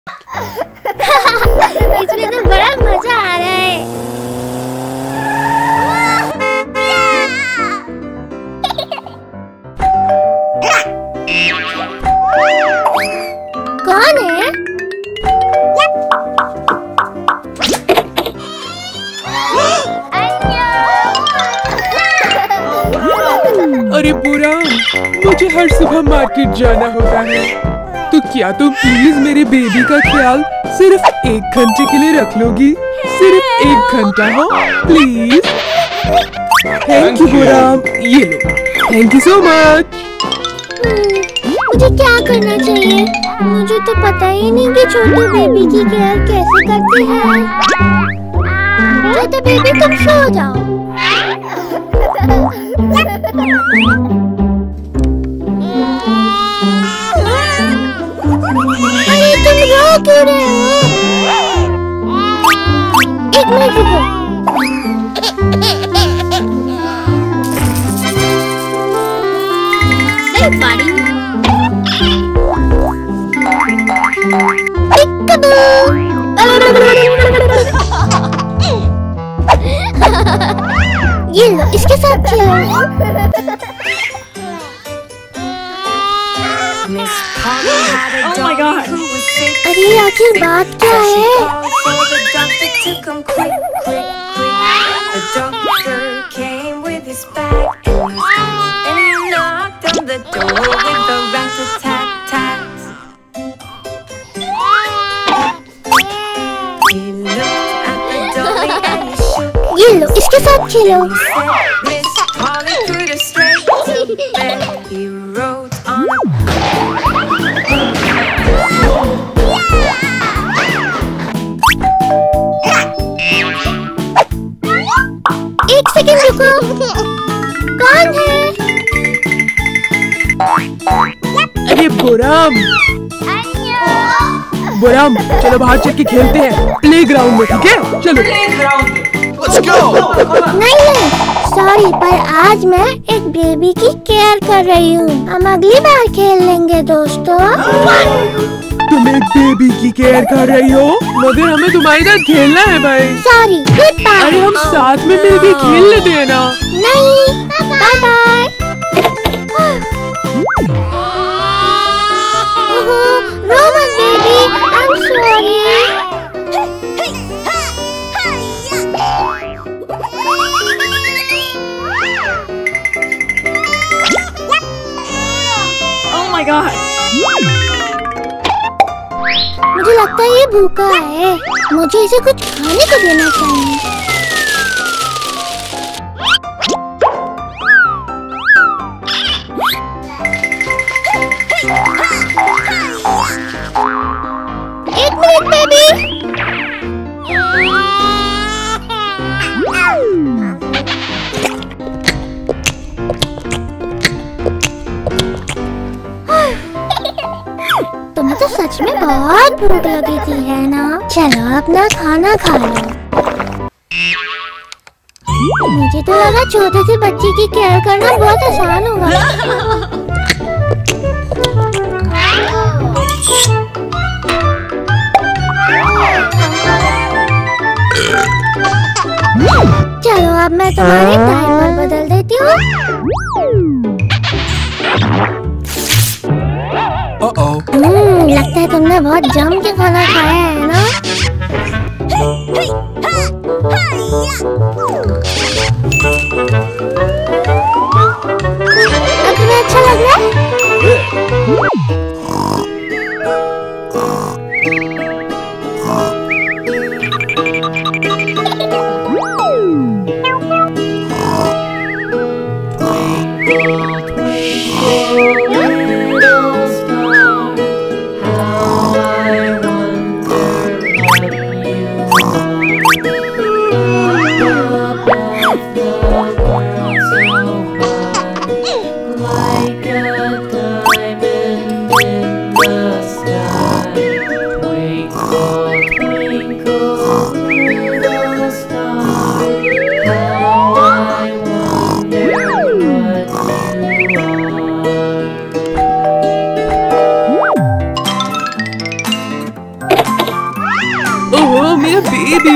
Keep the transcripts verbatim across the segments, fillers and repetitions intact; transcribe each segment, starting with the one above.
इसमें तो बड़ा मजा आ रहा है। कौन है? अरे बुरा, मुझे हर सुबह मार्केट जाना होता है, तो क्या तुम प्लीज मेरे बेबी का ख्याल सिर्फ एक घंटे के लिए रख लोगी? सिर्फ एक घंटा हो प्लीज। थैंक यू बुराम, ये लो। Thank you so much. मुझे क्या करना चाहिए? मुझे तो पता ही नहीं कि छोटे बेबी की केयर कैसे करते हैं। छोटे बेबी तुम सो जाओ। अरे तुम रो क्यों रहे हो? एक मिनट रुको। ये लो, इसके साथ खेलो। Oh my God! अरे आखिर बात क्या है? ये लो, इसके साथ खेलो। एक सेकंड रुको। कौन है? अरे बुराम, बुराम चलो बाहर चल के खेलते हैं प्लेग्राउंड में, ठीक है? चलो Let's go! नहीं नहीं, सॉरी, पर आज मैं एक बेबी की केयर कर रही हूँ। हम अगली बार खेल लेंगे दोस्तों। तुम एक बेबी की केयर कर रही हो, मगर हमें तुम्हारे साथ खेलना है भाई। Sorry, good bye. अरे हम साथ में मिलके खेल लेते हैं ना। नहीं, बाय बाय। रो मत baby, I am sorry. Oh my God! मुझे लगता है ये भूखा है। मुझे इसे कुछ खाने को देना चाहिए। एक मिनट बेबी। तुम्हें तो सच में बहुत भूख लगी थी है ना? चलो अपना खाना खा लो। मुझे तो लगा छोटे से बच्चे की केयर करना बहुत आसान होगा। चलो अब मैं तुम्हारे डायपर बदल देती हूँ। हम्म, लगता है तुमने बहुत जम के खाना खाया है ना? अब तुम्हें अच्छा लग रहा है? वाह मेरा बेबी।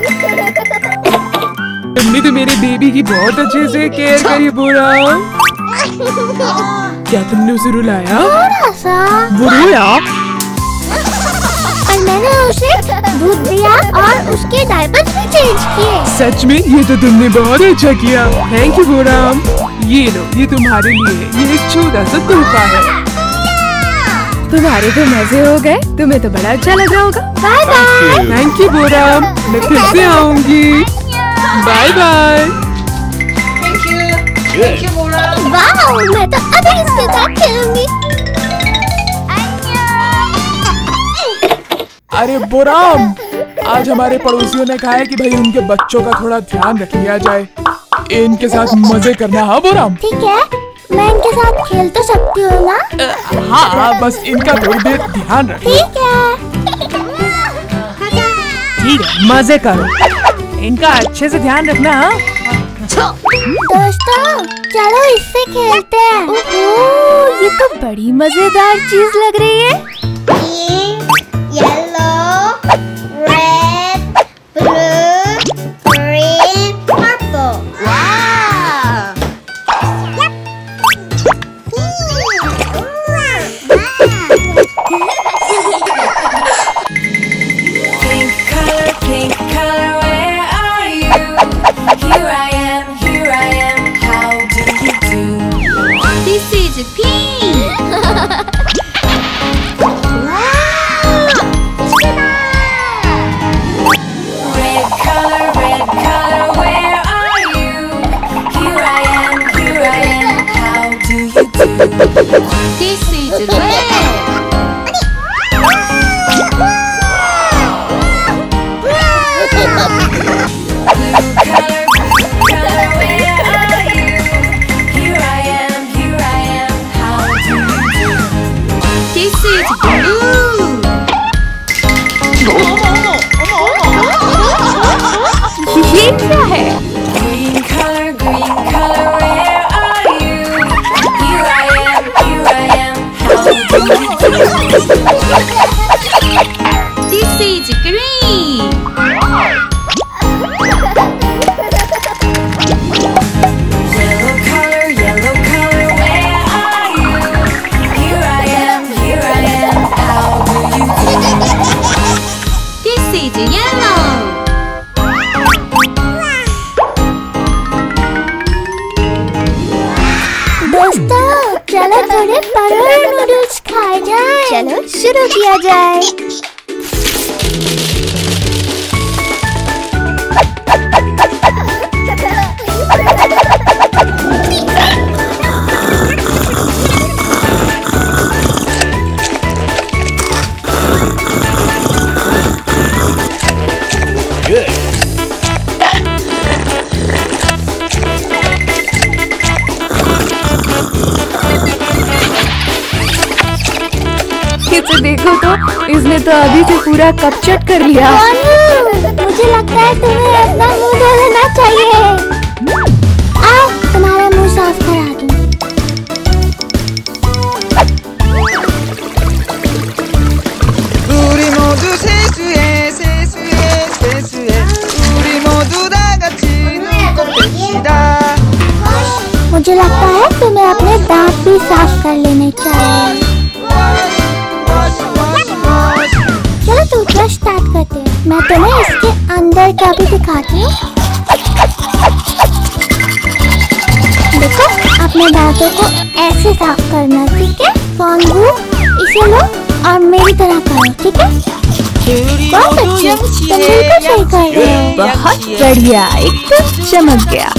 तुमने तो मेरे बेबी की बहुत अच्छे से केयर करी बुराम। क्या तुमने उसे रुलाया? थोड़ा सा। वो रोया? और मैंने उसे दूध दिया और उसके डायपर्स भी चेंज किए। सच में ये तो तुमने बहुत अच्छा किया। थैंक यू बुराम। ये लो, ये तुम्हारे लिए है। ये एक छोटा सा तोहफा है। तुम्हारे तो मजे हो गए। तुम्हें तो बड़ा अच्छा लग रहा होगा। Bye bye. थैंक यू बुराम। मैं फिर से आऊंगी। Bye bye. Thank you. Thank you, Mora. Wow, मैं तो अभी इसके साथ खेलूंगी। अरे बुराम, आज हमारे पड़ोसियों ने कहा है कि भाई उनके बच्चों का थोड़ा ध्यान रख लिया जाए। इनके साथ मजे करना। हाँ बुराम? ठीक है, मैं इनके साथ खेल तो सकती हूँ ना? हाँ हाँ, बस इनका थोड़ी देर ध्यान रख। ठीक है। ठीक है, मजे करो। इनका अच्छे से ध्यान रखना। हाँ? दोस्तों, चलो इससे खेलते हैं। ओह, ये तो बड़ी मजेदार चीज लग रही है। Yellow, red, blue, green, purple. Pink color, pink color, where are you? Here I am, here I am, how do you do? This is pink. Red color, red color, where are you? Here I am, here I am, how do you do? This is red. Color, color, where are you? Here I am, here I am, how do you do? This is blue. ये क्या है? Green color, green color, where are you? Here I am, here I am, how do you do? This is green. Yellow color, yellow color, where are you? Here I am, here I am, how do you do? This is yellow. दोस्तों, चलो थोड़े परोर noodles खाए जाए। चलो शुरू किया जाए। इसे देखो तो, इसने तो अभी से पूरा कप चट कर लिया। मुझे लगता है तुम्हें अपना मुंह धो लेना चाहिए। आओ, तुम्हारा मुंह साफ करा दूं। 우리 모두 세수해 세수해 세수해 우리 모두 다 같이 눈곱 뺍시다 मुझे लगता है तुम्हें अपने दांत भी साफ कर लेने चाहिए। चलो टूथब्रश स्टार्ट करते हैं। मैं तुम्हें इसके अंदर क्या भी दिखाती हूँ। देखो, अपने दांतों को ऐसे साफ करना, ठीक है? कॉन्गू, इसे लो और मेरी तरह करो, ठीक है? बहुत अच्छे, तुम बिल्कुल सही कर रहे हो। बहुत बढ़िया, एकदम चमक गया।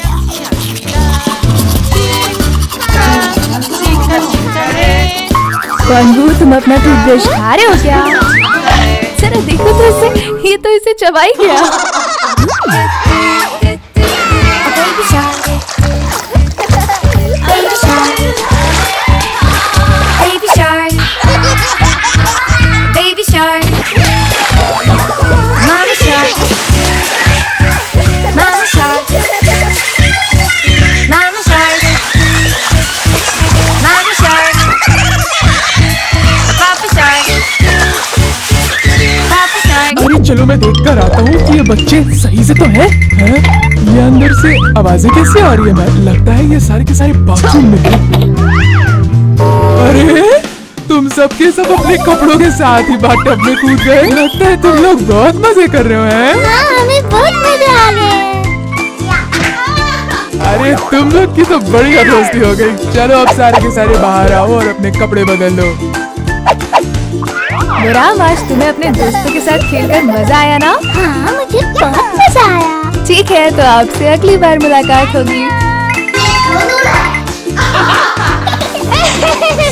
कॉन्गू, तुम अपना टूथब्रश खा रहे हो क्या? जरा देखो तो इसे, ये तो इसे चबा ही गया। Baby shark, baby shark, baby shark, baby shark, mama shark, mama shark, mama shark, mama shark, papa shark, papa shark. चलो मैं देख कर आता हूँ कि ये बच्चे सही से तो हैं। हैं? ये अंदर से आवाजें कैसे आ रही है? मैं लगता है ये सारे के सारे बाथरूम में हैं। अरे तुम सबके सब अपने कपड़ों के साथ ही बाथटब में कूद गए। लगता है तुम लोग बहुत मजे कर रहे हो हैं? हाँ, हमें बहुत मजा आ रहा है। अरे तुम लोग की तो बढ़िया दोस्ती हो गई। चलो अब सारे के सारे बाहर आओ और अपने कपड़े बदल लो। बुराम, आज तुम्हें अपने दोस्तों के साथ खेलकर मजा आया ना? हाँ, मुझे बहुत मजा आया। ठीक है, तो आपसे अगली बार मुलाकात होगी।